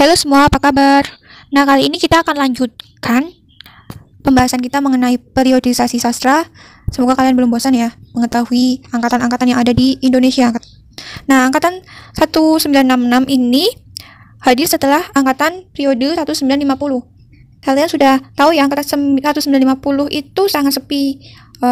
Halo semua, apa kabar? Nah, kali ini kita akan lanjutkan pembahasan kita mengenai periodisasi sastra. Semoga kalian belum bosan ya mengetahui angkatan-angkatan yang ada di Indonesia. Nah, angkatan 1966 ini hadir setelah angkatan periode 1950. Kalian sudah tahu ya, angkatan 1950 itu sangat sepi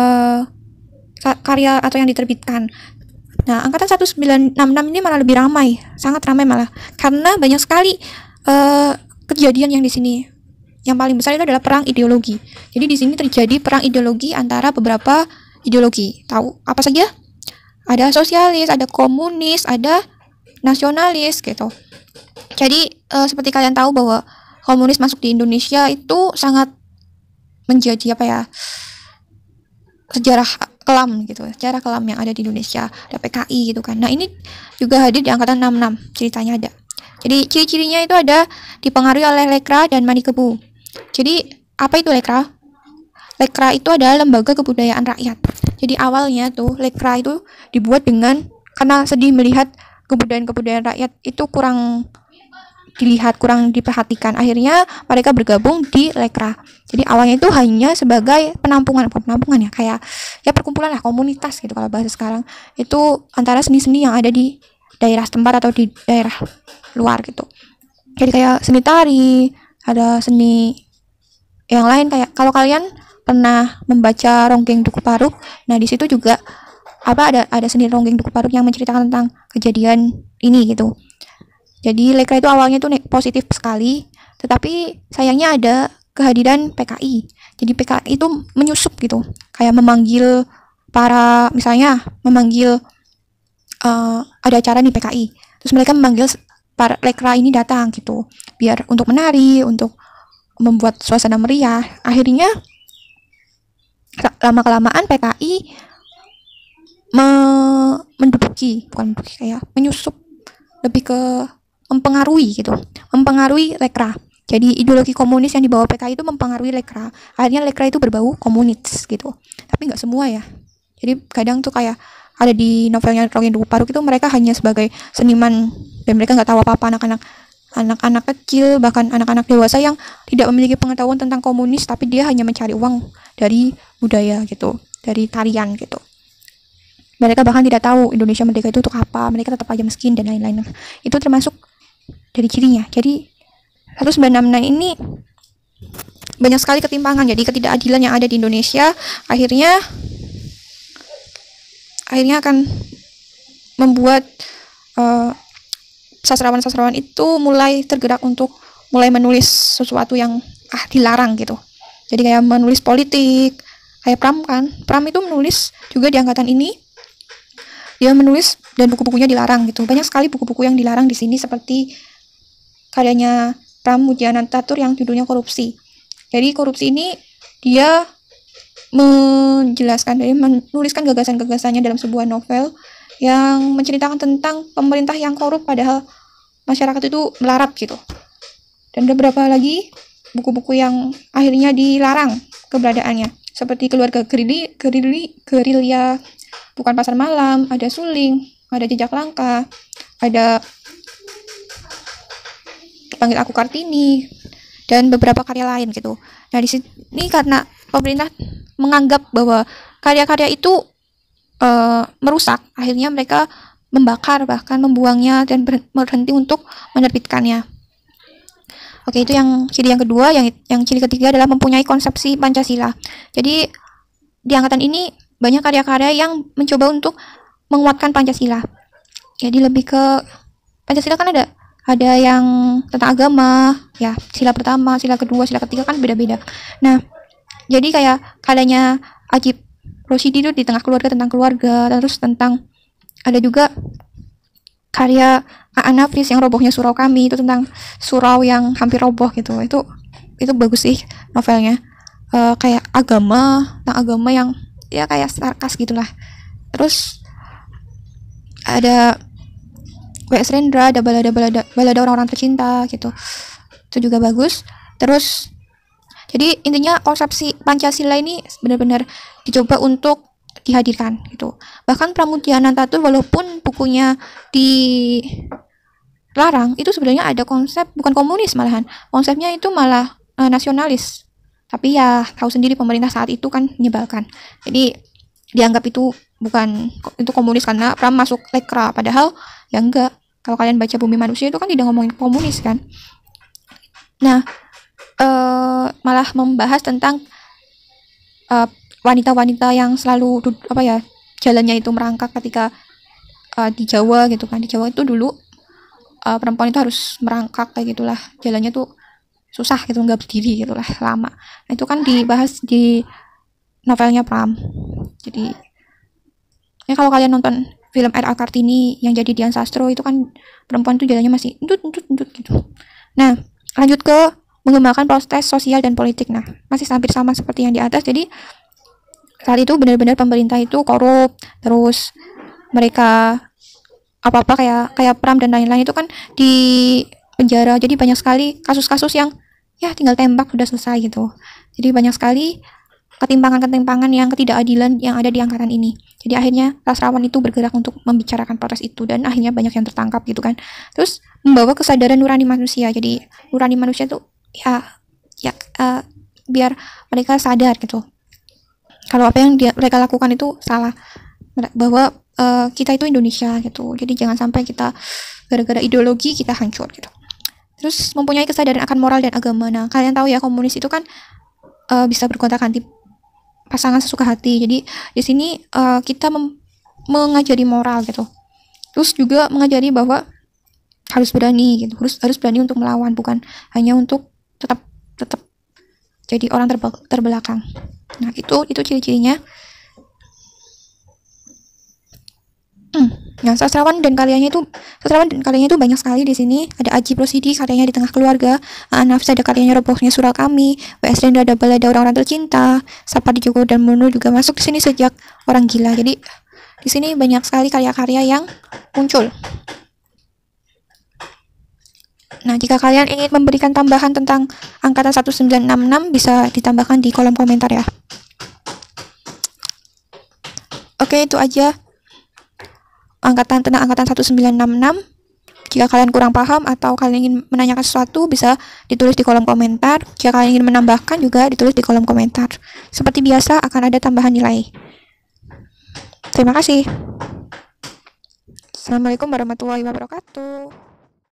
karya atau yang diterbitkan. Nah, angkatan 1966 ini malah lebih ramai, sangat ramai malah, karena banyak sekali kejadian yang di sini. Yang paling besar itu adalah perang ideologi. Jadi di sini terjadi perang ideologi antara beberapa ideologi. Tahu apa saja? Ada sosialis, ada komunis, ada nasionalis gitu. Jadi seperti kalian tahu bahwa komunis masuk di Indonesia itu sangat menjadi sejarah kelam gitu, sejarah kelam yang ada di Indonesia, ada PKI gitu kan. Nah, ini juga hadir di angkatan 66, ceritanya ada. Jadi ciri-cirinya itu ada dipengaruhi oleh Lekra dan Manikebu. Jadi apa itu Lekra? Lekra itu adalah lembaga kebudayaan rakyat. Jadi awalnya tuh Lekra itu dibuat karena sedih melihat kebudayaan rakyat itu kurang dilihat, kurang diperhatikan. Akhirnya mereka bergabung di Lekra. Jadi awalnya itu hanya sebagai penampungan ya, kayak ya perkumpulan lah, komunitas gitu kalau bahasa sekarang. Itu antara seni-seni yang ada di daerah setempat atau di daerah luar gitu. Jadi kayak seni tari, ada seni yang lain, kayak kalau kalian pernah membaca Ronggeng Duku Paruk, nah di situ juga ada seni Ronggeng Duku Paruk yang menceritakan tentang kejadian ini gitu. Jadi Lekra itu awalnya tuh positif sekali, tetapi sayangnya ada kehadiran PKI. Jadi PKI itu menyusup gitu, kayak memanggil ada acara nih PKI, terus mereka memanggil para Lekra ini datang gitu, biar untuk menari, untuk membuat suasana meriah. Akhirnya lama-kelamaan PKI menyusup, lebih ke mempengaruhi Lekra. Jadi ideologi komunis yang dibawa PKI itu mempengaruhi Lekra. Akhirnya Lekra itu berbau komunis gitu. Tapi nggak semua ya. Jadi kadang tuh kayak ada di novelnya Ronggeng Duku Paruk itu mereka hanya sebagai seniman dan mereka nggak tahu apa-apa, anak-anak kecil, bahkan anak-anak dewasa yang tidak memiliki pengetahuan tentang komunis, tapi dia hanya mencari uang dari budaya gitu, dari tarian gitu. Mereka bahkan tidak tahu Indonesia merdeka itu untuk apa, mereka tetap aja miskin dan lain-lain. Itu termasuk dari cirinya. Jadi 1966 ini banyak sekali ketimpangan, jadi ketidakadilan yang ada di Indonesia akhirnya akan membuat sastrawan-sastrawan itu mulai tergerak untuk mulai menulis sesuatu yang dilarang gitu. Jadi kayak menulis politik, kayak Pram itu menulis juga di angkatan ini. Dia menulis dan buku-bukunya dilarang gitu. Banyak sekali buku-buku yang dilarang di sini, seperti karyanya Pram Mujianantatur yang judulnya Korupsi. Jadi korupsi ini dia menuliskan gagasan-gagasannya dalam sebuah novel yang menceritakan tentang pemerintah yang korup padahal masyarakat itu melarat gitu. Dan beberapa lagi buku-buku yang akhirnya dilarang keberadaannya, seperti Keluarga Gerilya, Bukan Pasar Malam, ada Suling, ada Jejak Langkah, ada Panggil Aku Kartini, dan beberapa karya lain gitu. Nah, di sini karena pemerintah menganggap bahwa karya-karya itu merusak, akhirnya mereka membakar, bahkan membuangnya dan berhenti untuk menerbitkannya. Oke, itu yang ciri yang kedua. Yang ciri ketiga adalah mempunyai konsepsi Pancasila. Jadi di angkatan ini banyak karya-karya yang mencoba untuk menguatkan Pancasila. Jadi lebih ke Pancasila kan ada yang tentang agama, ya, sila pertama, sila kedua, sila ketiga kan beda-beda. Nah, jadi kayak karyanya Ajib Rosidi itu di tengah keluarga, tentang keluarga, terus tentang ada juga karya Aan Nafis yang Robohnya Surau Kami, itu tentang surau yang hampir roboh gitu. Itu bagus sih novelnya. Kayak tentang agama yang ya kayak sarkas gitulah. Terus ada W.S. Rendra, ada balada orang-orang tercinta gitu. Itu juga bagus. Terus jadi intinya konsepsi Pancasila ini benar-benar dicoba untuk dihadirkan gitu. Bahkan Pramudianantatur walaupun bukunya larang itu sebenarnya ada konsep bukan komunis, malahan konsepnya itu malah nasionalis. Tapi ya tahu sendiri pemerintah saat itu kan menyebalkan, jadi dianggap itu bukan itu komunis karena Pram masuk lekra, padahal ya enggak. Kalau kalian baca Bumi Manusia itu kan tidak ngomongin komunis kan. Nah, malah membahas tentang wanita-wanita yang selalu jalannya itu merangkak ketika di Jawa gitu kan. Di Jawa itu dulu perempuan itu harus merangkak kayak gitulah, jalannya tuh susah gitu, nggak berdiri gitulah lama. Nah, itu kan dibahas di novelnya Pram. Jadi ya kalau kalian nonton film R.A. Kartini yang jadi Dian Sastro itu kan perempuan tuh jalannya masih entut gitu. Nah, lanjut ke mengembangkan proses sosial dan politik. Nah, masih hampir sama seperti yang di atas. Jadi saat itu benar-benar pemerintah itu korup, terus mereka apa-apa kayak Pram dan lain-lain itu kan di penjara. Jadi banyak sekali kasus-kasus yang ya tinggal tembak udah selesai gitu. Jadi banyak sekali ketimpangan-ketimpangan yang ketidakadilan yang ada di angkatan ini. Jadi akhirnya sastrawan itu bergerak untuk membicarakan protes itu, dan akhirnya banyak yang tertangkap gitu kan. Terus membawa kesadaran nurani manusia. Jadi nurani manusia itu biar mereka sadar gitu kalau apa yang mereka lakukan itu salah, bahwa kita itu Indonesia gitu. Jadi jangan sampai kita gara-gara ideologi kita hancur gitu. Terus mempunyai kesadaran akan moral dan agama. Nah, kalian tahu ya komunis itu kan bisa bergonta-ganti pasangan sesuka hati. Jadi di sini kita mengajari moral gitu. Terus juga mengajari bahwa harus berani gitu. Harus berani untuk melawan, bukan hanya untuk tetap jadi orang terbelakang. Nah, itu ciri-cirinya. Nah, sastrawan dan karyanya itu banyak sekali di sini. Ada Aji Prosidi, karyanya Di Tengah Keluarga. Nafis ada karyanya Robohnya Surau Kami. W.S. Rendra ada Balada Orang-Orang Tercinta. Sapardi Djoko dan Mono juga masuk di sini sejak Orang Gila. Jadi di sini banyak sekali karya-karya yang muncul. Nah, jika kalian ingin memberikan tambahan tentang angkatan 1966 bisa ditambahkan di kolom komentar ya. Oke, itu aja tentang angkatan 1966. Jika kalian kurang paham atau kalian ingin menanyakan sesuatu bisa ditulis di kolom komentar. Jika kalian ingin menambahkan juga ditulis di kolom komentar. Seperti biasa akan ada tambahan nilai. Terima kasih. Assalamualaikum warahmatullahi wabarakatuh.